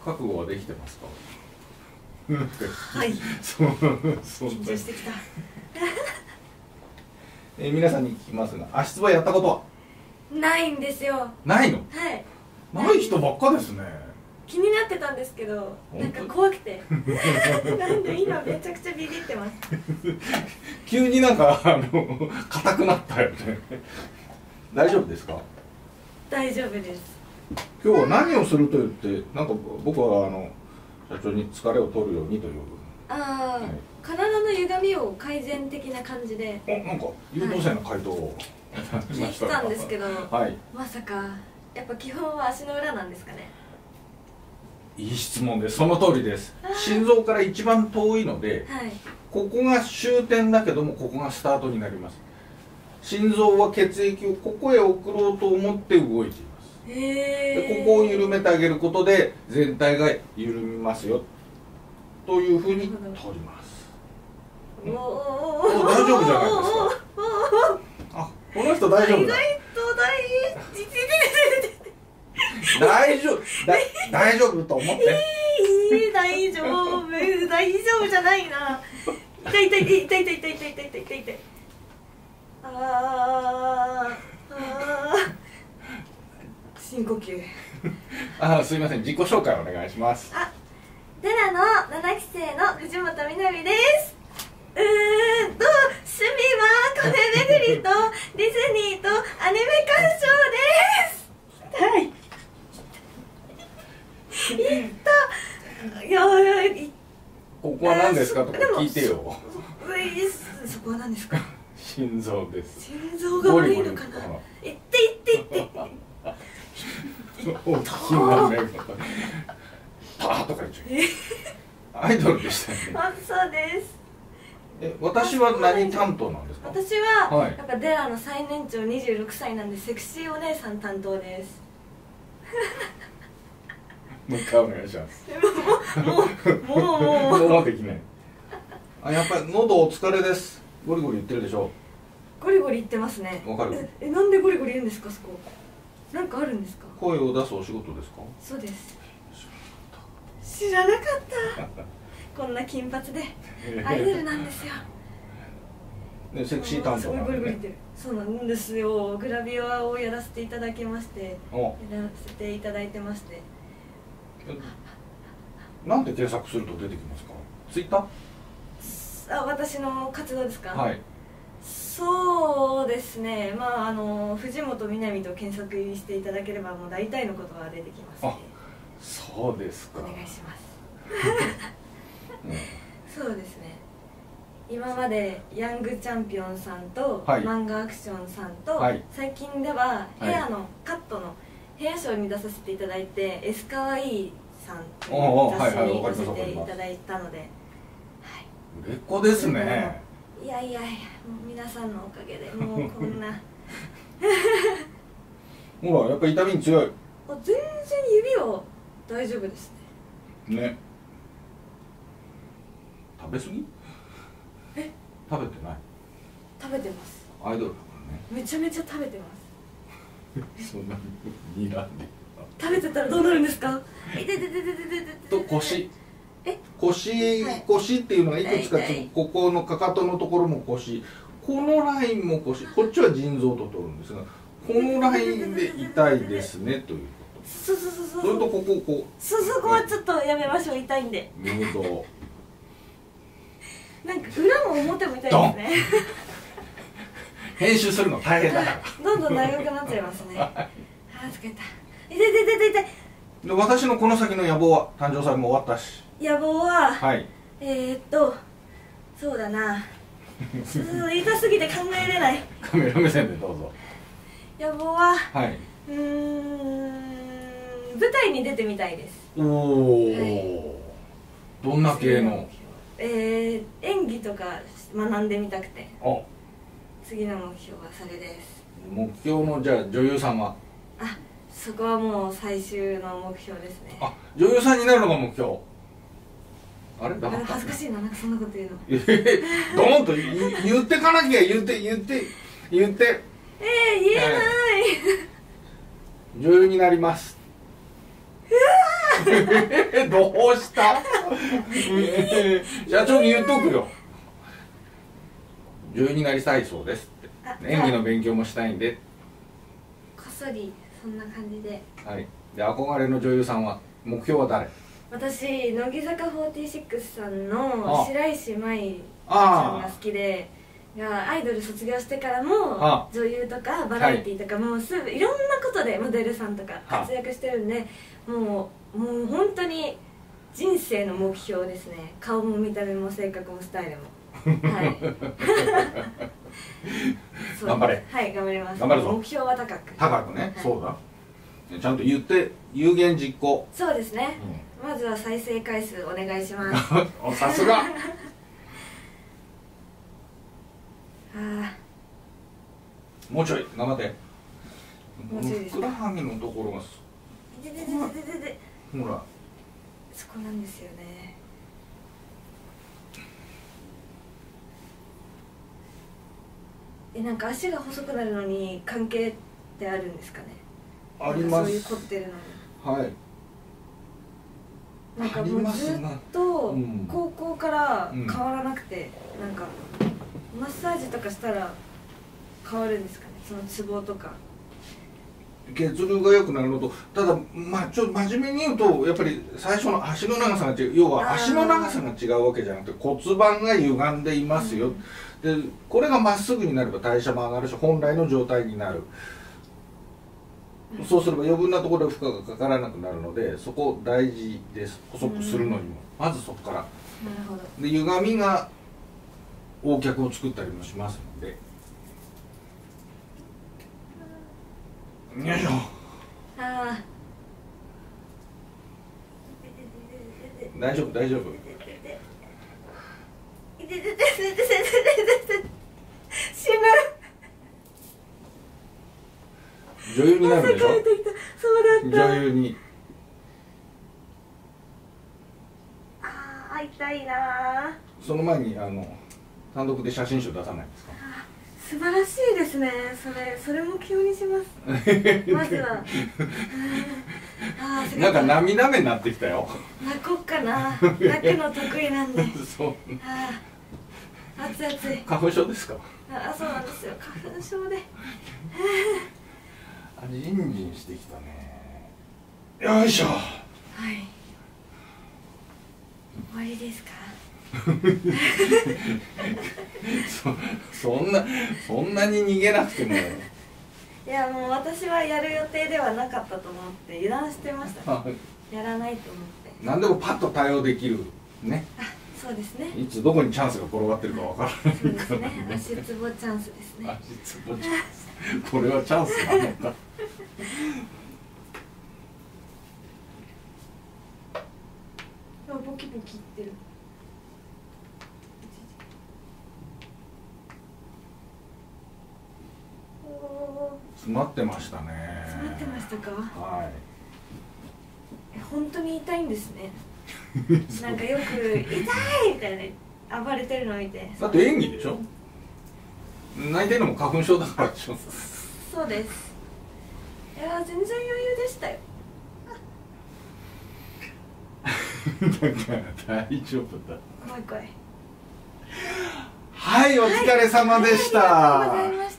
覚悟はできてますか？ はい。緊張してきた。 皆さんに聞きますが、足つぼやったことはないんですよ。 ないの？ はい。 ない人ばっかですね。 気になってたんですけど、なんか怖くて。なんで今めちゃくちゃビビってます。 急になんか硬くなったよね。大丈夫ですか？ 大丈夫です。 今日は何をすると言って、なんか僕は社長に疲れを取るようにという。 ああ、体の歪みを改善的な感じで。 なんか優等生の回答を聞いたんですけど、 はい、 まさかやっぱ基本は足の裏なんですかね。 いい質問です。その通りです。心臓から一番遠いので、 はい、 ここが終点だけどもここがスタートになります。心臓は血液をここへ送ろうと思って動いています。でここを緩めてあげることで全体が緩みますよというふうに取ります。大丈夫じゃないですか。あ、この人大丈夫だ。大丈夫と思って。 大丈夫じゃないな。痛い。深呼吸。 すいません、自己紹介お願いします。 デラの7期生の藤本みなみです。趣味はカフェ巡りとディズニーとアニメ鑑賞です。はい。 ここは何ですかとか聞いてよ。 そこは何ですか？ 心臓です。 心臓が悪いのかな。いって。 大きな目がパーとか言っちゃう。アイドルでしたね。 そうです。 私は何担当なんですか？ 私はやっぱデラの最年長26歳なんでセクシーお姉さん担当です。 もう一回お願いします。もうできない。やっぱり喉お疲れです。ゴリゴリ言ってるでしょ。 ゴリゴリ言ってますね。 わかる？ なんでゴリゴリ言うんですか？そこなんかあるんですか？ 声を出すお仕事ですか？ そうです。知らなかった。こんな金髪でアイドルなんですよ。 ね、セクシー担当なんでね。 そうなんですよ。グラビアをやらせていただきまして、やらせていただいてまして。 なんで検索すると出てきますか？ツイッター？ 私の活動ですか？ はい。 そうですね。藤本みなみと検索していただければもう大体のことが出てきますね。 そうですか。 お願いします。そうですね。今までヤングチャンピオンさんと、漫画アクションさんと、最近ではヘアのカットのヘアショーに出させていただいて、エスカワイイさんという雑誌に出させていただいたので、 売れっ子ですね。 いやもう皆さんのおかげでもうこんなほらやっぱり痛みに強い。 全然指は大丈夫ですね。 ね。食べ過ぎ？食べてない？ 食べてます。 アイドルだからね。 めちゃめちゃ食べてます。 そんなに睨んで。 食べてたらどうなるんですか？ 腰。腰っていうのがいくつかここのかかとのところも腰、このラインも腰、こっちは腎臓と取るんですが、このラインで痛いですねということ。 そうそれとここはちょっとやめましょう。痛いんで。 ムード。 なんか裏も表も痛いですね。 編集するの大変だから。 どんどん長くなっちゃいますね。疲れた。痛い。 で私のこの先の野望は誕生祭も終わったし。 野望は、 はい、 そうだな。痛すぎて考えれない。 カメラ目線でどうぞ。 野望は、 はい、 舞台に出てみたいです。 おお、どんな系の？ 演技とか学んでみたくて。次の目標はそれです。 目標のじゃあ女優さんは？ そこはもう最終の目標ですね。 女優さんになるのが目標。あれ？ 恥ずかしいな、なんかそんなこと言うの。 ドーンと言ってかなきゃ。言って。言えない。女優になります。 どうした社長に言っとくよ。女優になりたいそうですって。演技の勉強もしたいんで。 こっそりそんな感じで。 はい。で、憧れの女優さんは、目標は誰？ 私、乃木坂46さんの白石麻衣ちゃんが好きで、アイドル卒業してからも女優とかバラエティーとかもうすぐいろんなことでモデルさんとか活躍してるんで、もう本当に人生の目標ですね。顔も見た目も性格もスタイルも。はい。 頑張れ。 はい、頑張ります。 頑張るぞ。 目標は高く。 高くね。そうだ。ちゃんと言って有言実行。 そうですね。まずは再生回数お願いします。 さすが。もうちょい頑張って。 もうちょいです。 ふくらはぎのところがほらそこなんですよね。なんか足が細くなるのに関係ってあるんですかね。 あります。 そういう凝ってるのに。はい。 なんかもうずっと高校から変わらなくて、なんかマッサージとかしたら変わるんですかね、そのツボとか。 血流が良くなるのと、ただまあちょっと真面目に言うと、やっぱり最初の足の長さが違う、要は足の長さが違うわけじゃなくて骨盤が歪んでいますよ、でこれがまっすぐになれば代謝も上がるし本来の状態になる、そうすれば余分なところで負荷がかからなくなるので、そこ大事です。細くするのにもまずそこから。なるほど。で歪みが横脚を作ったりもしますので。よいしょ。大丈夫大丈夫。 死ぬ。 女優になるでしょ。 そうだった。 女優に。 痛いな。 その前に単独で写真集出さないんですか。 素晴らしいですね。それ目標にします。まずは。 なんか涙目になってきたよ。 泣こっかな。泣くの得意なんで。そう。熱い。 花粉症ですか。 そうなんですよ。花粉症で。 ジンジンしてきたね。よいしょ。はい。 終わりですか。 そんなに逃げなくても。 いやもう私はやる予定ではなかったと思って油断してました、ね、やらないと思って。 何でもパッと対応できるね。 そうですね。 いつどこにチャンスが転がってるかわからないそうですね。足つぼチャンスですね。 足つぼチャンス。これはチャンスなのか。 ボキボキいってる。 詰まってましたね。 詰まってましたか。 はい。 本当に痛いんですね。なんかよく痛いみたいな暴れてるのを見て。 だって演技でしょ。泣いてるのも花粉症だからでしょ。 そうです。いや全然余裕でしたよ。 だから大丈夫だ。 怖い。 はい、お疲れ様でした。 ありがとうございました。